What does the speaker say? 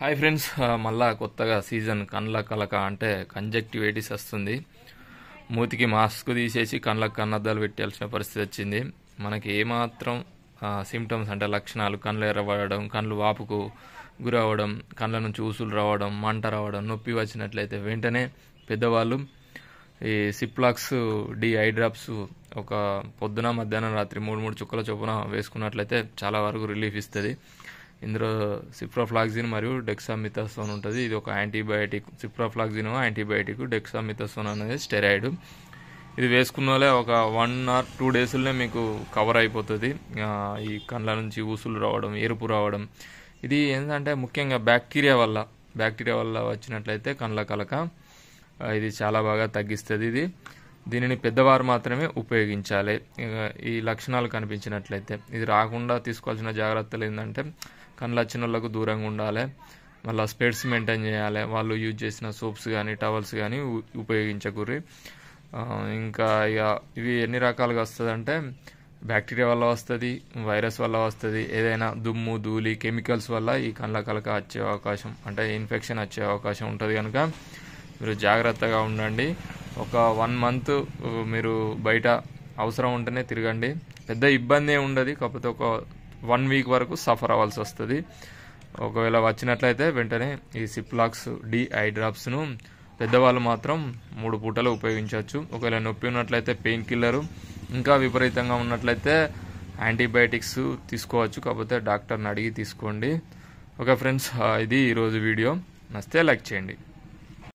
Hi friends, మళ్ళా కొత్తగా season కండ్ల కలక అంటే కంజక్టివైటిస్ వస్తుంది. మూతికి మాస్క్ తీసేసి కళ్ళకు కన్నద్దాలు పెట్టాల్సిన పరిస్థితి వచ్చింది. మనకి ఏమాత్రం సిమ్టమ్స్ అంటే లక్షణాలు, కళ్ళు ఎర్రబడడం, కళ్ళు వాపుకు గురవడం, కళ్ళ నుంచి ఊసులు రావడం, మంట రావడం, నొప్పి వచ్చినట్లయితే వెంటనే పెద్దవాళ్ళు ఈ సిప్లాక్స్ డి ఐ డ్రాప్స్ ఒక పొద్దున మధ్యాహ్నం రాత్రి 3 చుక్కల చొప్పున వేసుకున్నట్లయితే చాలా వరకు రిలీఫ్ ఇస్తుంది. ఇందులో సిప్రోఫ్లాక్సిన్ మరియు డెక్సామిథాసోన్ ఉంటుంది. ఇది ఒక యాంటీబయాటిక్. సిప్రోఫ్లాక్సిన్ యాంటీబయాటిక్, డెక్సామిథాసోన్ అనేది స్టెరాయిడ్. ఇది వేసుకున్న వాళ్ళే ఒక 1 or 2 daysలోనే మీకు కవర్ అయిపోతుంది. ఈ కళ్ళ నుంచి ఊసులు రావడం, ఎరుపు రావడం, ఇది ఏంటంటే ముఖ్యంగా బ్యాక్టీరియా వల్ల వచ్చినట్లయితే కళ్ళ కలక ఇది చాలా బాగా తగ్గిస్తుంది. దీనిని పెద్దవారు మాత్రమే ఉపయోగించాలి. ఈ లక్షణాలు కనిపించినట్లయితే. ఇది రాకుండా తీసుకోవాల్సిన జాగ్రత్తలు ఏంటంటే కళ్ళు వచ్చిన వాళ్ళకు దూరంగా ఉండాలి. మళ్ళీ స్పెడ్స్ మెయింటైన్ చేయాలి. వాళ్ళు యూజ్ చేసిన సోప్స్ కానీ టవల్స్ కానీ ఉపయోగించకూరి. ఇంకా ఇక ఇవి ఎన్ని రకాలుగా వస్తుందంటే బ్యాక్టీరియా వల్ల వస్తుంది, వైరస్ వల్ల వస్తుంది, ఏదైనా దుమ్ము ధూళి కెమికల్స్ వల్ల ఈ కళ్ళ కలక వచ్చే అవకాశం అంటే ఇన్ఫెక్షన్ వచ్చే అవకాశం ఉంటుంది. కనుక మీరు జాగ్రత్తగా ఉండండి. ఒక 1 month మీరు బయట అవసరం ఉంటేనే తిరగండి. పెద్ద ఇబ్బంది ఉండదు. కాకపోతే ఒక 1 week వరకు సఫర్ అవ్వాల్సి వస్తుంది. ఒకవేళ వచ్చినట్లయితే వెంటనే ఈ సిప్లాక్స్ డి ఐ డ్రాప్స్ను పెద్దవాళ్ళు మాత్రం 3 పూటలు ఉపయోగించవచ్చు. ఒకవేళ నొప్పి ఉన్నట్లయితే పెయిన్ కిల్లరు, ఇంకా విపరీతంగా ఉన్నట్లయితే యాంటీబయాటిక్స్ తీసుకోవచ్చు. కాకపోతే డాక్టర్ని అడిగి తీసుకోండి. ఓకే ఫ్రెండ్స్, ఇది ఈరోజు వీడియో. నచ్చితే లైక్ చేయండి.